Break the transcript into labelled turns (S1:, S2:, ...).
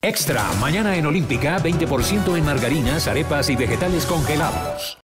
S1: Extra, mañana en Olímpica, 20% en margarinas, arepas y vegetales congelados.